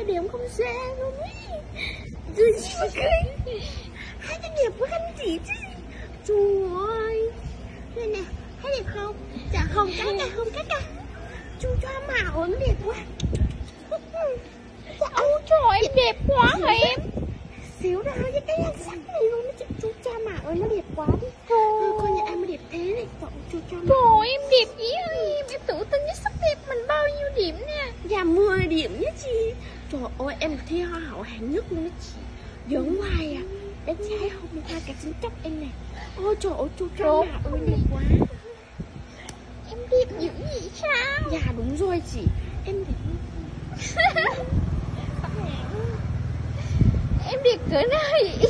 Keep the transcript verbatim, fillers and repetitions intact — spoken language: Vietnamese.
đẹp không ra luôn ý. Cười gì mà cười. Hai cái đẹp quá anh chị chứ. Trời ơi. Đây nè, thấy đẹp không? Dạ không cắt à, không cắt à. Chú cho màu em đẹp quá. Dạ, ôi trời ơi, em đẹp quá hả em? Xíu ra với cái nhan sắc này luôn đó chị. Chú cha mạo ơi, nó đẹp quá đi. Thôi, coi nhà ai mà đẹp thế này. Cậu chú cha mạo. Trời em đẹp dữ em. Em tự tin với sắc đẹp mình bao nhiêu điểm nè. Dạ mười điểm nhá chị. Trời ơi, em thi hoa hậu hạng nhất luôn đó chị. Giỡn hoài à. Bé trai không qua cả chính chóc em này. Ôi trời ơi, chú cha mạo ơi, đẹp quá. Em đẹp dữ vậy sao? Dạ đúng rồi chị. Em đẹp. Em đẹp cỡ nào vậy?